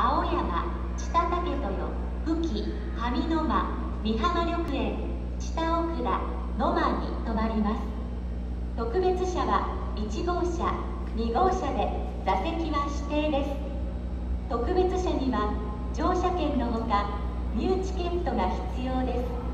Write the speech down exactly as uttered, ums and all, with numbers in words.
青山、知多竹豊、富木、上野間、美浜緑園、知多大倉、野間に停まります。特別車はいち号車、に号車で座席は指定です。特別車には乗車券のほか入地券とが必要です。